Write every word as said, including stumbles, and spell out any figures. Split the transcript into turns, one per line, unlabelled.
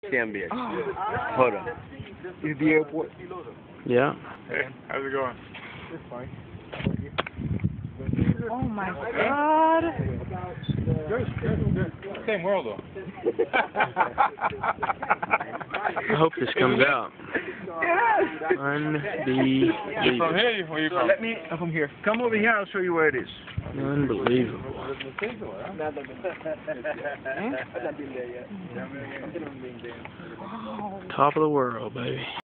Cambia. Hold on. Is the airport?
Yeah.
Hey, how's it going?
It's fine.
Oh my God.
Good, good, good. Same world though.
I hope this comes out.
You from
Unbelievable.
here? Where you from?
Let me, I'm from here. Come over here, I'll show you where it is.
Unbelievable. Top of the world, baby.